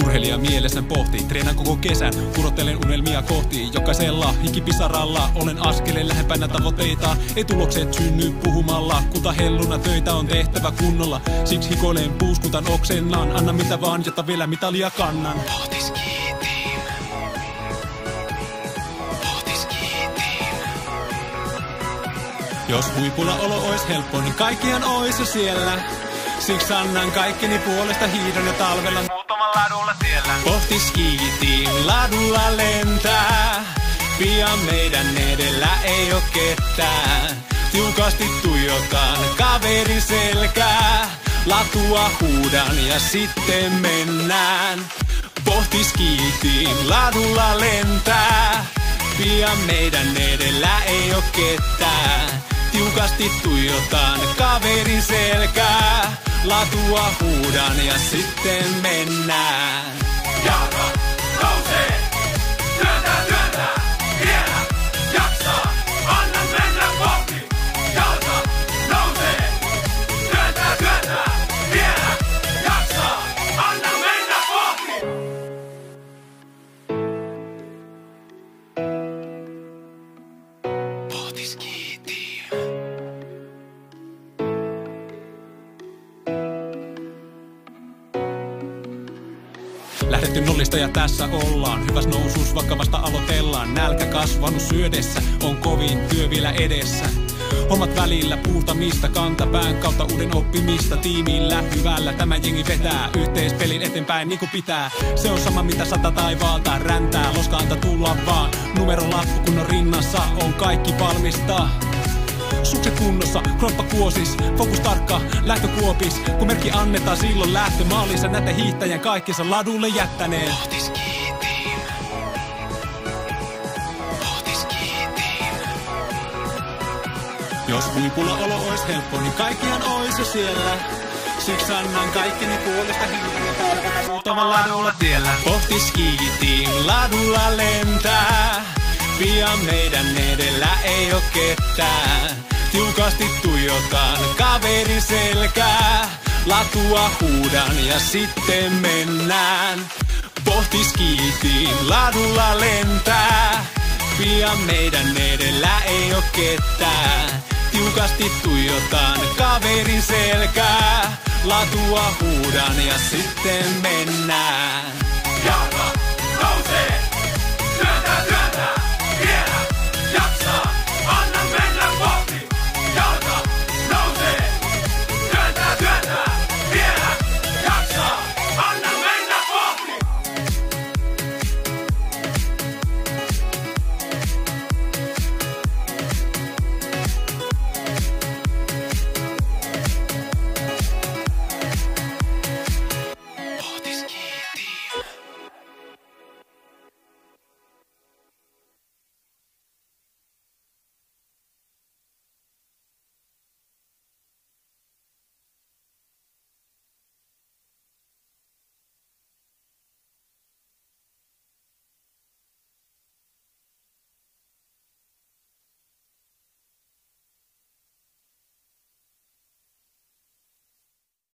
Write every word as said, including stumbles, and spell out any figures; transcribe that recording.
Urheilija mielessä pohtii, treenaan koko kesän, kurottelen unelmia kohti. Jokaisella hikipisaralla olen askeleen lähempänä tavoitteita. Ei tulokset synny puhumalla, kuta helluna töitä on tehtävä kunnolla. Siksi hikoilen, puuskutan, oksennan, anna mitä vaan, jotta vielä mitalia kannan. Pohtiski-team. Pohtiski-team. Jos huipulla olo ois helppo, niin kaikkihan ois jo siellä. Siksi annan kaikkeni puolesta hiidon ja talvella muutaman ladulla siellä. Pohtiski-team ladulla lentää. Pian meidän edellä ei oo ketään. Tiukasti tuijotan kaverin selkää. Latua huudan ja sitten mennään. Pohtiski-team ladulla lentää. Pian meidän edellä ei oo ketään. Tiukasti tuijotan kaverin selkää. Latua huudan ja sitten mennään. Jalka nousee, työntää, työntää, vielä jaksaa, anna mennä kohti. Jalka nousee, työntää, työntää, vielä jaksaa, anna mennä kohti. Pohtiski-team. Lähdetty nollista ja tässä ollaan. Hyväs nousuus vaikka vasta aloitellaan. Nälkä kasvanut syödessä, on kovin työ vielä edessä. Hommat välillä puurtamista, kantapään kautta uuden oppimista. Tiimillä hyvällä tämä jengi vetää yhteispelin eteenpäin niin kuin pitää. Se on sama mitä sata taivaalta räntää, loskaanta tulla vaan. Numeron lappu kun on rinnassa, on kaikki valmista. Sukset kunnossa, kroppa kuosis, fokus tarkka, lähtökuopis. Kun merkki annetaan silloin lähtö maalissa, näitä hiihtäjän kaikkensa ladulle jättäneen. Pohtiski-team. Pohtiski-team. Jos huipulla olo ois helppo, niin kaikkihan ois jo siellä. Siksi annan kaikkeni puolesta hiihdän muutaman ladulla tiellä. Pohtiski-team ladulla lentää. Pian meidän edellä ei oo ketään. Tiukasti tuijotan kaverin selkää. Latua huudan ja sitten mennään. Pohtiski-team ladulla lentää. Pian meidän edellä ei oo ketään. Tiukasti tuijotan kaverin selkää. Latua huudan ja sitten mennään.